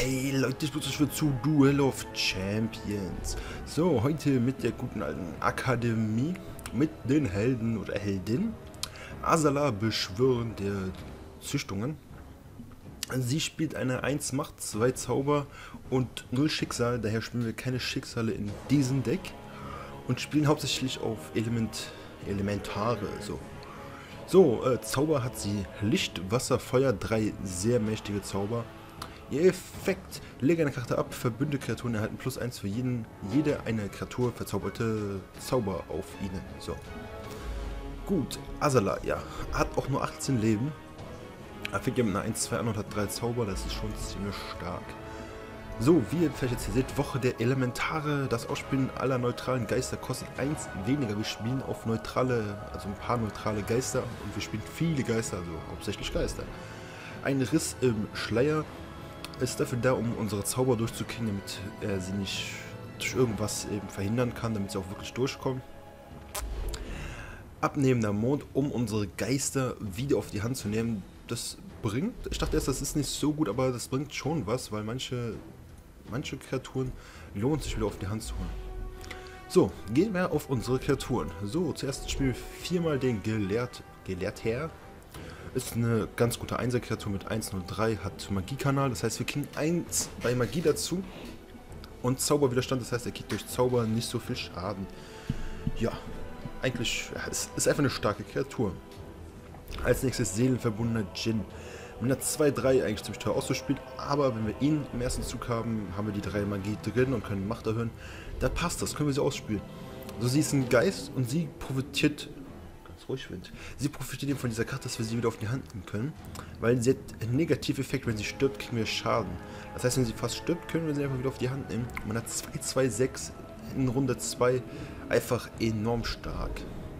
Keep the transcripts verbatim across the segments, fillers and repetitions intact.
Hey Leute, ich begrüße euch zu Duel of Champions. So, heute mit der guten alten Akademie, mit den Helden oder Heldin. Asala, Beschwören der Züchtungen. Sie spielt eine eins Macht, zwei Zauber und null Schicksal, daher spielen wir keine Schicksale in diesem Deck. Und spielen hauptsächlich auf Element, Elementare, so. So, äh, Zauber hat sie Licht, Wasser, Feuer, drei sehr mächtige Zauber. Ihr Effekt: Lege eine Karte ab, verbündete Kreaturen erhalten plus eins für jeden, jede eine Kreatur verzauberte Zauber auf ihnen. So. Gut, Asala, ja, hat auch nur achtzehn Leben. Er fängt ja mit einer eins zwei an und hat drei Zauber, das ist schon ziemlich stark. So, wie ihr vielleicht jetzt hier seht, Woche der Elementare. Das Ausspielen aller neutralen Geister kostet eins weniger. Wir spielen auf neutrale, also ein paar neutrale Geister und wir spielen viele Geister, also hauptsächlich Geister. Ein Riss im Schleier ist dafür da, um unsere Zauber durchzukriegen, damit er sie nicht durch irgendwas eben verhindern kann, damit sie auch wirklich durchkommen. Abnehmender Mond, um unsere Geister wieder auf die Hand zu nehmen. Das bringt, ich dachte erst, das ist nicht so gut, aber das bringt schon was, weil manche, manche Kreaturen lohnt sich wieder auf die Hand zu holen. So, gehen wir auf unsere Kreaturen. So, zuerst spielen wir viermal den Gelehrt, Gelehrter. Ist eine ganz gute Einser-Kreatur mit eins null drei, hat Magiekanal, das heißt wir kriegen eins bei Magie dazu und Zauberwiderstand, das heißt er kriegt durch Zauber nicht so viel Schaden. Ja, eigentlich, ja, es ist einfach eine starke Kreatur. Als nächstes Seelenverbundener Djinn. Mit einer zwei drei eigentlich ziemlich teuer auszuspielen, aber wenn wir ihn im ersten Zug haben, haben wir die drei Magie drin und können Macht erhöhen. Da passt das, können wir sie ausspielen. Also sie ist ein Geist und sie profitiert... ruhig wird. Sie profitiert eben von dieser Karte, dass wir sie wieder auf die Hand nehmen können, weil sie hat einen Negativeffekt, wenn sie stirbt, kriegen wir Schaden. Das heißt, wenn sie fast stirbt, können wir sie einfach wieder auf die Hand nehmen. Und man hat zwei zwei sechs in Runde zwei, einfach enorm stark.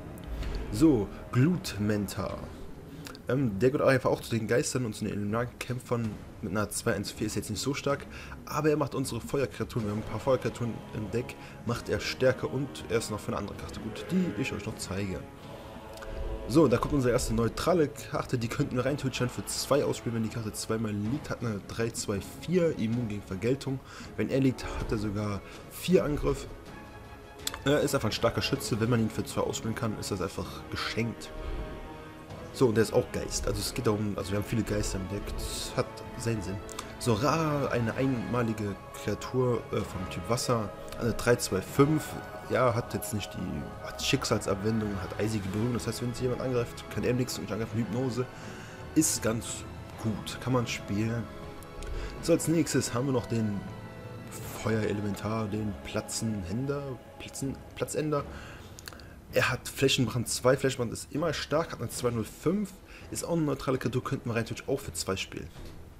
So, Glutmentar. Ähm, der gehört einfach auch zu den Geistern und zu den Elementarkämpfern mit einer zwei eins vier, ist jetzt nicht so stark, aber er macht unsere Feuerkreaturen, wir haben ein paar Feuerkreaturen im Deck, macht er stärker und er ist noch für eine andere Karte gut, die ich euch noch zeige. So, da kommt unsere erste neutrale Karte, die könnten wir rein theoretisch für zwei ausspielen, wenn die Karte zweimal liegt, hat eine drei zwei vier, immun gegen Vergeltung. Wenn er liegt, hat er sogar vier Angriff. Er ist einfach ein starker Schütze, wenn man ihn für zwei ausspielen kann, ist das einfach geschenkt. So, und der ist auch Geist, also es geht darum, also wir haben viele Geister im Deck, das hat seinen Sinn. So, Ra, eine einmalige Kreatur äh, vom Typ Wasser, eine drei zwei fünf, ja, hat jetzt nicht die hat Schicksalsabwendung, hat eisige Berührung, das heißt, wenn sich jemand angreift, kann er nichts und ich angreife Hypnose, ist ganz gut, kann man spielen. So, als nächstes haben wir noch den Feuerelementar, den Platzenhänder, Platzen, Platzender. Er hat Flächenbrand zwei, Flächenbrand ist immer stark, hat eine zwei null fünf, ist auch eine neutrale Kreatur, könnten wir rein theoretisch auch für zwei spielen.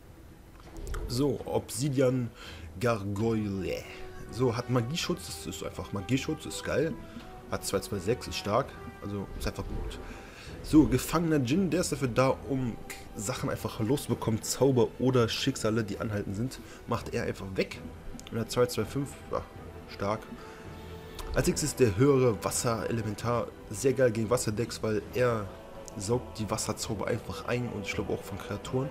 So, Obsidian Gargoyle. So, hat Magieschutz, das ist einfach Magieschutz, ist geil. Hat zwei zwei sechs, ist stark, also ist einfach gut. So, Gefangener Djinn, der ist dafür da, um Sachen einfach loszubekommen, Zauber oder Schicksale, die anhalten sind, macht er einfach weg. Mit einer zwei zwei fünf, ja, stark. Als nächstes der höhere Wasserelementar, sehr geil gegen Wasserdecks, weil er saugt die Wasserzauber einfach ein und ich glaube auch von Kreaturen.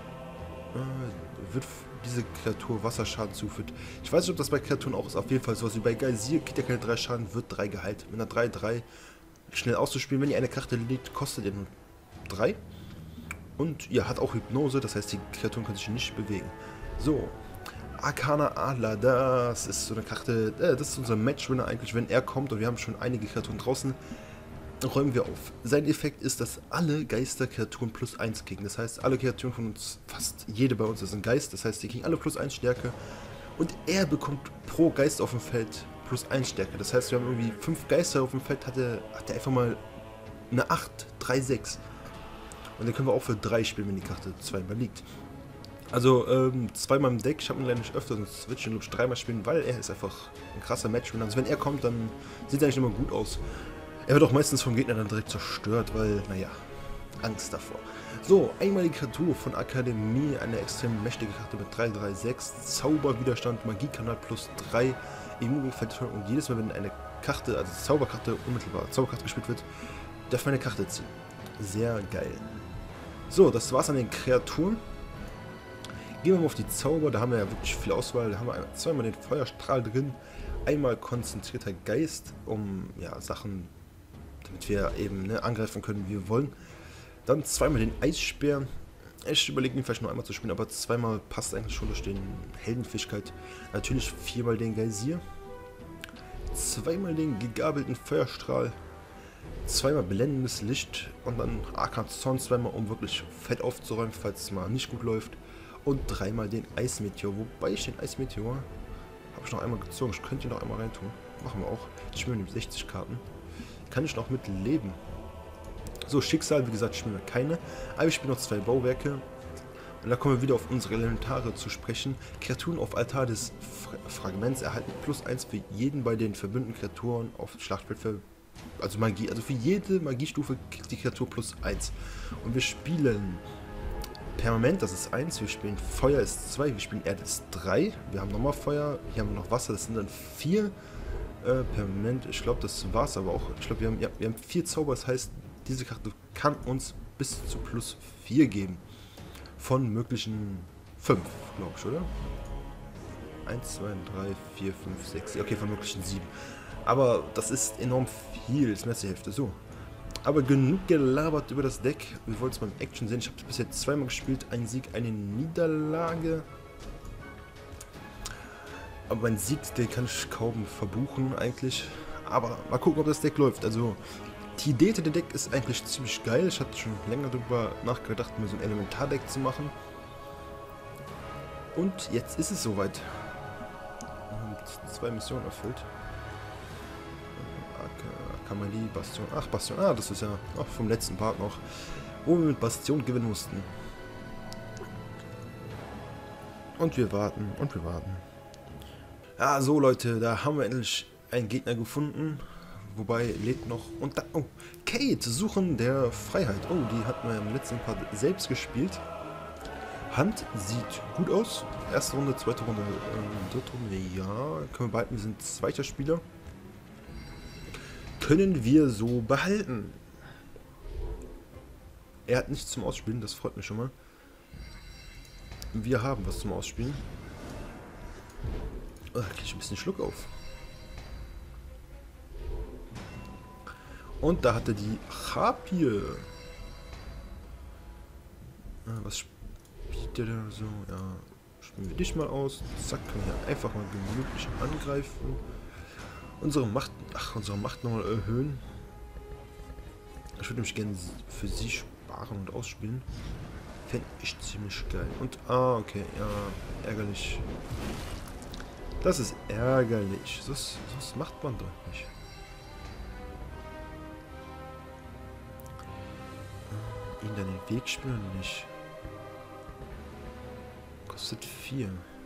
Äh, wird diese Kreatur Wasserschaden zuführt. Ich weiß nicht, ob das bei Kreaturen auch ist, auf jeden Fall sowas wie bei Geysir, kriegt er keine drei Schaden, wird drei geheilt. Mit einer drei drei schnell auszuspielen, wenn ihr eine Karte liegt, kostet ihr nur drei. Und ihr hat auch Hypnose, das heißt die Kreaturen können sich nicht bewegen. So, Arcana Adler, das ist so eine Karte, äh, das ist unser Matchwinner eigentlich, wenn er kommt und wir haben schon einige Kreaturen draußen, räumen wir auf. Sein Effekt ist, dass alle Geister-Kreaturen plus eins kriegen. Das heißt, alle Kreaturen von uns, fast jede bei uns ist ein Geist, das heißt, die kriegen alle plus eins Stärke und er bekommt pro Geist auf dem Feld plus eins Stärke. Das heißt, wir haben irgendwie fünf Geister auf dem Feld, hat er, hat er einfach mal eine acht, drei, sechs. Und dann können wir auch für drei spielen, wenn die Karte zweimal liegt. Also ähm, zweimal im Deck, ich habe ihn leider nicht öfter, sonst würde ich ihn dreimal spielen, weil er ist einfach ein krasser Matchwinner. Also wenn er kommt, dann sieht er eigentlich immer gut aus. Er wird auch meistens vom Gegner dann direkt zerstört, weil, naja, Angst davor. So, einmalige Kreatur von Akademie, eine extrem mächtige Karte mit drei drei sechs, Zauberwiderstand, Magiekanal plus drei, Immunverteidigung und jedes Mal, wenn eine Karte, also Zauberkarte, unmittelbar Zauberkarte gespielt wird, darf man eine Karte ziehen. Sehr geil. So, das war's an den Kreaturen. Gehen wir mal auf die Zauber, da haben wir ja wirklich viel Auswahl. Da haben wir einmal, zweimal den Feuerstrahl drin, einmal konzentrierter Geist, um ja Sachen, damit wir eben ne, angreifen können, wie wir wollen. Dann zweimal den Eisspeer. Ich überlege mir vielleicht nur einmal zu spielen, aber zweimal passt eigentlich schon durch den Heldenfähigkeit. Natürlich viermal den Geysir, zweimal den gegabelten Feuerstrahl, zweimal blendendes Licht und dann Arkan Zorn zweimal, um wirklich fett aufzuräumen, falls es mal nicht gut läuft. Und dreimal den Eismeteor, wobei ich den Eismeteor habe ich noch einmal gezogen. Ich könnte ihn noch einmal reintun. Machen wir auch. Ich spiele mit sechzig Karten. Kann ich noch mit leben. So, Schicksal, wie gesagt, spielen wir keine. Aber ich spiele noch zwei Bauwerke. Und da kommen wir wieder auf unsere Elementare zu sprechen. Kreaturen auf Altar des Fra Fragments erhalten plus eins für jeden bei den verbündeten Kreaturen auf Schlachtfeld für, also Magie. Also für jede Magiestufe kriegt die Kreatur plus eins. Und wir spielen Permanent, das ist eins. Wir spielen Feuer ist zwei. Wir spielen Erde ist drei. Wir haben nochmal Feuer. Hier haben wir noch Wasser, das sind dann vier. Äh, Permanent, ich glaube, das war es aber auch. Ich glaube, wir haben, ja, wir haben vier Zauber. Das heißt, diese Karte kann uns bis zu plus vier geben. Von möglichen fünf, glaube ich, oder? eins, zwei, drei, vier, fünf, sechs. Okay, von möglichen sieben. Aber das ist enorm viel. Das ist mehr als die Hälfte. So. Aber genug gelabert über das Deck. Wir wollen es beim Action sehen. Ich habe es bisher zweimal gespielt. Ein Sieg, eine Niederlage. Aber mein Sieg, den kann ich kaum verbuchen eigentlich. Aber mal gucken, ob das Deck läuft. Also die Idee der Deck ist eigentlich ziemlich geil. Ich hatte schon länger darüber nachgedacht, mir so ein Elementardeck zu machen. Und jetzt ist es soweit. Und zwei Missionen erfüllt. Kamali, Bastion. Ach, Bastion. Ah, das ist ja ach, vom letzten Part noch, wo wir mit Bastion gewinnen mussten. Und wir warten, und wir warten. Ja, so Leute, da haben wir endlich einen Gegner gefunden. Wobei, lebt noch. Und da, oh, Kate, Suchen der Freiheit. Oh, die hatten wir im letzten Part selbst gespielt. Hand sieht gut aus. Erste Runde, zweite Runde, äh, dritte Runde, ja. Können wir behalten, wir sind zweiter Spieler. Können wir so behalten. Er hat nichts zum Ausspielen, das freut mich schon mal. Wir haben was zum Ausspielen. Oh, da kriege ich ein bisschen Schluck auf. Und da hat er die Harpie. Ah, was spielt der da so? Ja, spielen wir dich mal aus. Zack, können wir einfach mal gemütlich angreifen. Unsere Macht, ach, unsere Macht nochmal erhöhen. Ich würde mich gerne für sie sparen und ausspielen. Fände ich ziemlich geil. Und, ah, okay, ja, ärgerlich. Das ist ärgerlich. Das, das macht man doch nicht. Ihn dann den Weg spielen oder nicht? Kostet vier.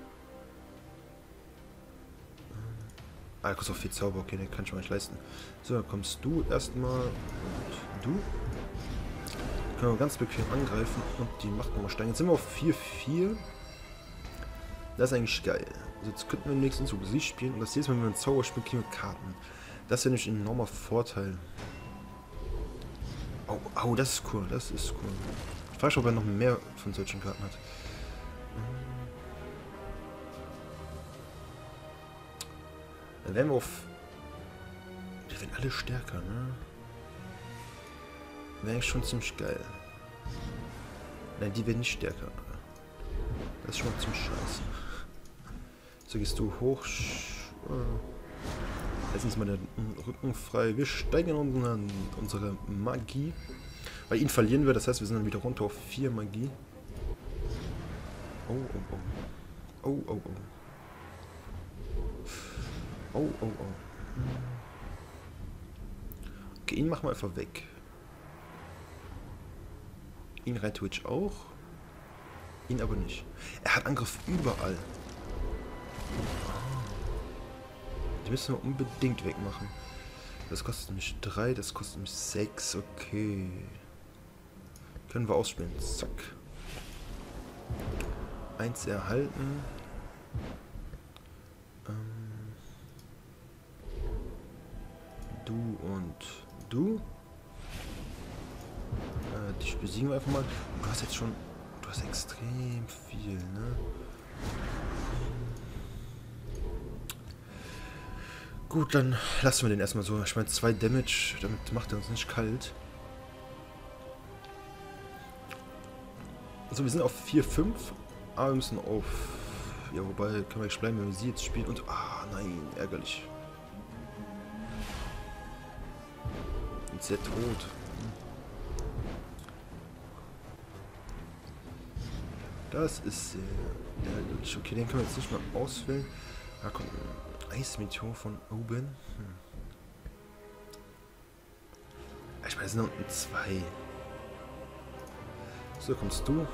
Ah, kostet auch vier Zauber. Okay, den kann ich mir nicht leisten. So, dann kommst du erstmal und du. Können wir ganz bequem angreifen und die Macht nochmal steigen. Jetzt sind wir auf vier vier. Das ist eigentlich geil. Also jetzt könnten wir im nächsten Zug sie spielen und das jedes Mal, wenn wir einen Zauber spielen, kriegen wir Karten. Das ist ja nämlich ein enormer Vorteil. Oh, oh, das ist cool, das ist cool. Ich frage mich, ob er noch mehr von solchen Karten hat. Dann werden wir auf... Die werden alle stärker, ne? Wäre eigentlich schon ziemlich geil. Nein, die werden nicht stärker. Das ist schon mal ziemlich scheiße. So, gehst du hoch. Jetzt ist mal den Rücken frei. Wir steigen unsere, unsere Magie. Bei ihnen verlieren wir, das heißt, wir sind dann wieder runter auf vier Magie. Oh, oh, oh. Oh, oh, oh. Oh, oh, oh. Okay, ihn machen wir einfach weg. Ihn rein Twitch auch. Ihn aber nicht. Er hat Angriff überall. Die müssen wir unbedingt wegmachen. Das kostet mich drei, das kostet mich sechs. Okay. Können wir ausspielen. Zack. Eins erhalten. Ähm. Du und du. Äh, dich besiegen wir einfach mal. Du hast jetzt schon... du hast extrem viel, ne? Gut, dann lassen wir den erstmal so. Ich meine, zwei Damage, damit macht er uns nicht kalt. Also wir sind auf vier fünf, aber wir müssen auf... Ja, wobei, können wir echt bleiben, wenn wir sie jetzt spielen und... Ah, nein, ärgerlich. Und sehr tot. Das ist sehr ärgerlich. Okay, den können wir jetzt nicht mehr auswählen. Da kommt ein Eismeteor von oben. Hm. Ich meine, es sind unten zwei. So, kommst du.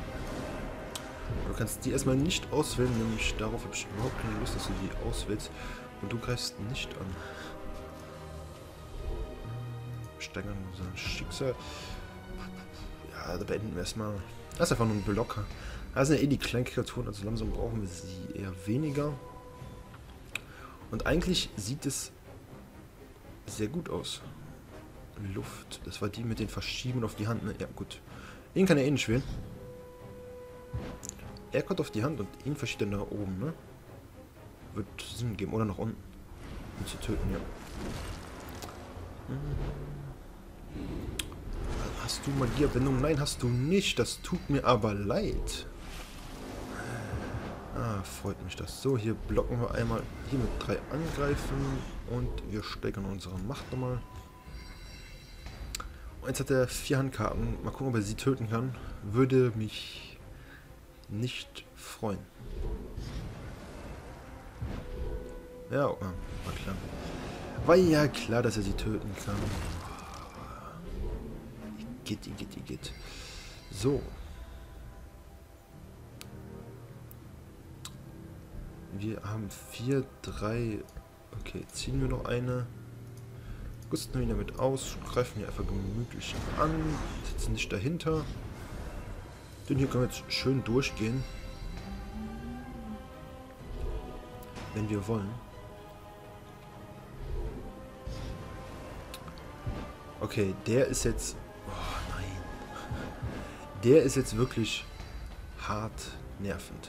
Du kannst die erstmal nicht auswählen, nämlich darauf habe ich überhaupt keine Lust, dass du die auswählst. Und du greifst nicht an. Steigern unser Schicksal. Ja, da beenden wir erstmal. Das ist einfach nur ein Blocker. Das sind ja eh die kleinen Kreaturen, also langsam brauchen wir sie eher weniger. Und eigentlich sieht es sehr gut aus. Luft, das war die mit den Verschieben auf die Hand, ne? Ja, gut. Den kann er eh nicht wählen. Er kommt auf die Hand und ihn verschiebt er nach oben, ne? Wird Sinn geben. Oder nach unten. Um zu töten, ja. Hast du Magieabwendung? Nein, hast du nicht. Das tut mir aber leid. Ah, freut mich das. So, hier blocken wir einmal hier mit drei angreifen und wir steigern unsere Macht nochmal. Und jetzt hat er vier Handkarten. Mal gucken, ob er sie töten kann. Würde mich nicht freuen. Ja, war klar. War ja klar, dass er sie töten kann. Geht, geht, geht. So. Wir haben vier, drei. Okay, ziehen wir noch eine. Rüsten wir ihn damit aus. Greifen hier einfach gemütlich an. Sitzen nicht dahinter. Denn hier können wir jetzt schön durchgehen. Wenn wir wollen. Okay, der ist jetzt... Oh nein. Der ist jetzt wirklich hart nervend.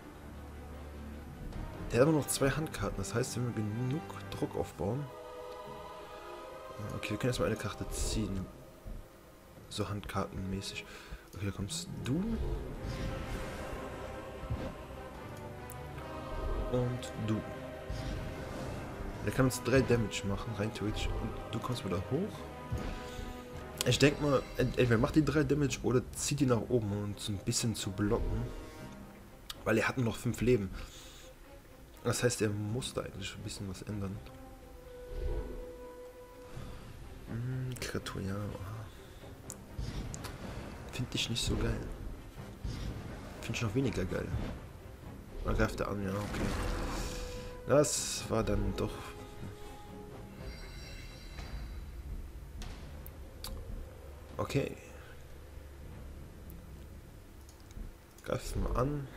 Der hat aber noch zwei Handkarten. Das heißt, wenn wir genug Druck aufbauen... Okay, wir können erstmal eine Karte ziehen. So handkartenmäßig. Okay, da kommst du. Und du. Der kann uns drei Damage machen, rein theoretisch. Und du kommst wieder hoch. Ich denke mal, entweder macht die drei Damage oder zieht die nach oben, um uns ein bisschen zu blocken. Weil er hat nur noch fünf Leben. Das heißt, er musste eigentlich ein bisschen was ändern. Hm, Kreatur, ja. Finde ich nicht so geil. Finde ich noch weniger geil. Man greift er an, ja, okay. Das war dann doch... Okay. Greifen wir an.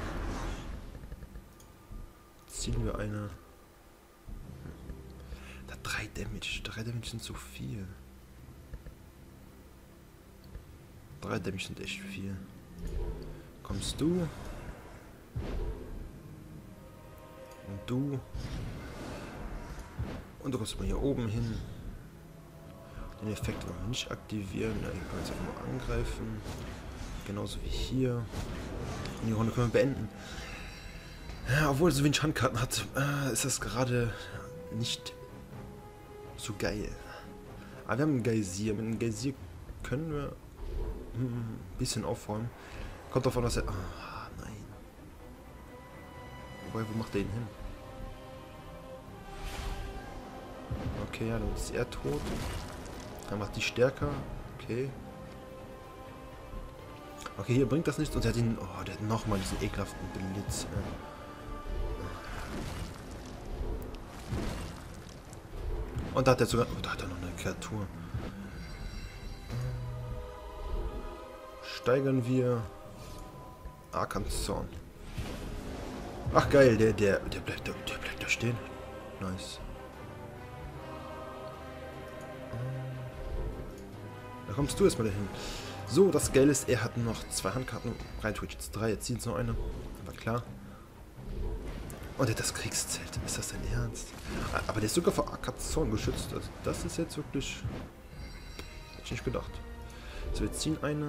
Ziehen wir eine... Da drei Damage. Drei Damage sind zu viel. Drei Damage sind echt viel. Kommst du? Und du? Und du kommst mal hier oben hin. Den Effekt wollen wir nicht aktivieren. Ja, hier können wir jetzt einfach mal angreifen. Genauso wie hier. Und die Runde können wir beenden. Ja, obwohl er so wenig Handkarten hat, äh, ist das gerade nicht so geil. Aber wir haben einen Geysir. Mit einem Geysir können wir ein bisschen aufräumen. Kommt davon, dass er... Ah, nein. Wobei, wo macht er ihn hin? Okay, ja, dann ist er tot. Er macht die stärker. Okay. Okay, hier bringt das nichts. Und er hat ihn... Oh, der hat nochmal diesen ekelhaften Blitz. Und da hat er sogar... Oh, da hat er noch eine Kreatur. Steigern wir... Arkanzorn. Ach geil, der, der, der bleibt da, der bleibt da stehen. Nice. Da kommst du erstmal dahin. So, das Geile ist, er hat noch zwei Handkarten. Rein theoretisch jetzt drei, jetzt zieht noch eine. Aber klar. Und er hat das Kriegszelt. Ist das dein Ernst? Aber der ist sogar vor Akazon geschützt. Also das ist jetzt wirklich... Hätte ich nicht gedacht. So, wir ziehen eine...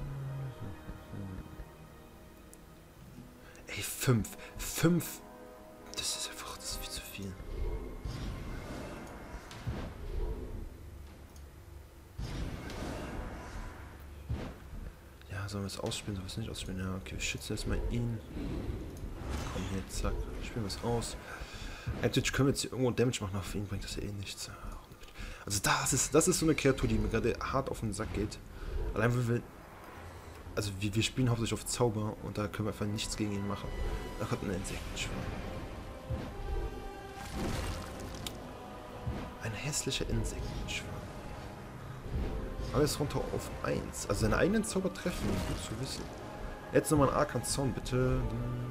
Ey, fünf. Fünf. Das ist einfach... Das ist viel zu viel. Ja, sollen wir es ausspielen? Sollen wir es nicht ausspielen? Ja, okay, wir schützen erstmal ihn. Komm hier, zack. Spielen wir es aus. Eigentlich können wir jetzt hier irgendwo Damage machen, auf ihn bringt das ja eh nichts. Also das ist, das ist so eine Kreatur, die mir gerade hart auf den Sack geht. Allein weil wir... Also wir, wir spielen hauptsächlich auf Zauber und da können wir einfach nichts gegen ihn machen. Da kommt ein Insektenschwarm. Ein hässlicher Insektenschwarm. Aber jetzt runter auf eins. Also seine eigenen Zauber treffen, gut zu wissen. Jetzt nochmal ein Arkanzon, bitte.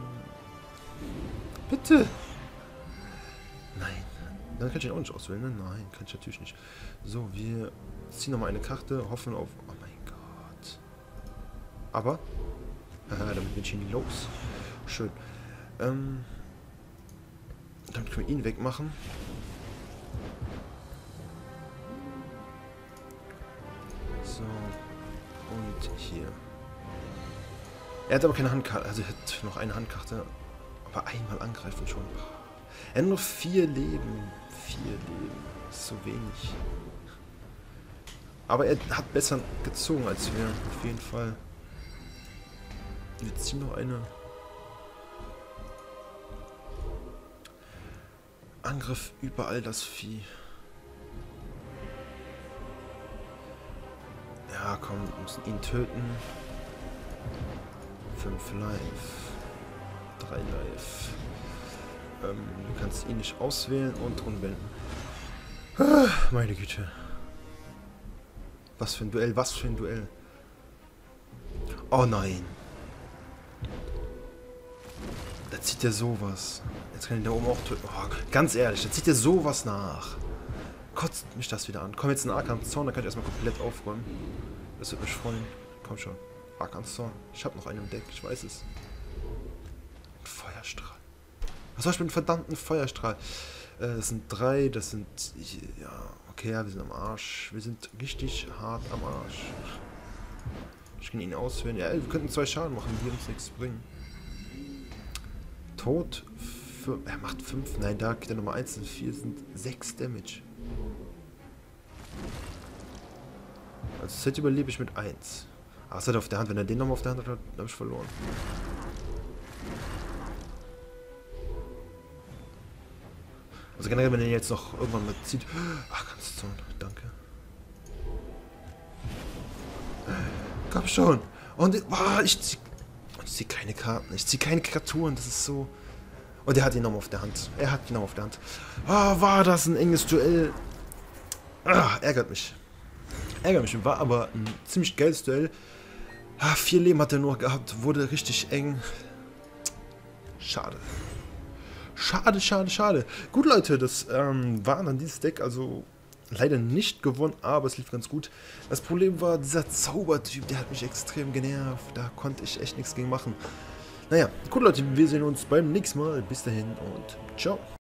Bitte! Nein. Dann kann ich ihn auch nicht auswählen, ne? Nein, kann ich natürlich nicht. So, wir ziehen nochmal eine Karte, hoffen auf... Oh mein Gott. Aber... Äh, damit bin ich ihn los. Schön. Ähm... Damit können wir ihn wegmachen. So. Und hier. Er hat aber keine Handkarte. Also er hat noch eine Handkarte. Aber einmal angreifen schon. Er hat nur vier Leben. Vier Leben. Das ist so wenig. Aber er hat besser gezogen als wir. Auf jeden Fall. Wir ziehen noch eine. Angriff überall das Vieh. Ja, komm, wir müssen ihn töten. Fünf Life. Drei Life. Ähm, du kannst ihn nicht auswählen und umwenden. Ah, meine Güte. Was für ein Duell, was für ein Duell. Oh nein. Da zieht er sowas. Jetzt kann ich da oben auch töten. Oh, ganz ehrlich, da zieht er sowas nach. Kotzt mich das wieder an. Komm, jetzt ein Arkanzon, da kann ich erstmal komplett aufräumen. Das wird mich freuen. Komm schon. Arkanzon. Ich habe noch einen im Deck, ich weiß es. Ein Feuerstrahl. Was soll ich mit einem verdammten Feuerstrahl? Äh, das sind drei, das sind... Ja, okay, ja, wir sind am Arsch. Wir sind richtig hart am Arsch. Ich kann ihn auswählen. Ja, wir könnten zwei Schaden machen, die uns nichts bringen. Tod. Für, er macht fünf. Nein, da geht er Nummer eins und vier sind sechs Damage. Als Set überlebe ich mit eins. Ah, es hat auf der Hand. Wenn er den nochmal auf der Hand hat, habe ich verloren. Also generell, wenn er jetzt noch irgendwann mal zieht. Ach, ganz toll. Danke. Komm schon. Und oh, ich ziehe ich zieh keine Karten. Ich ziehe keine Kreaturen. Das ist so... Und er hat ihn nochmal auf der Hand. Er hat ihn nochmal auf der Hand. Ah, oh, war das ein enges Duell. Ah, ärgert mich. Ärgert mich. War aber ein ziemlich geiles Duell. Ah, vier Leben hat er nur gehabt. Wurde richtig eng. Schade. Schade, schade, schade. Gut, Leute, das ähm, war dann dieses Deck. Also leider nicht gewonnen, aber es lief ganz gut. Das Problem war, dieser Zaubertyp, der hat mich extrem genervt. Da konnte ich echt nichts gegen machen. Naja, gut, Leute, wir sehen uns beim nächsten Mal. Bis dahin und ciao.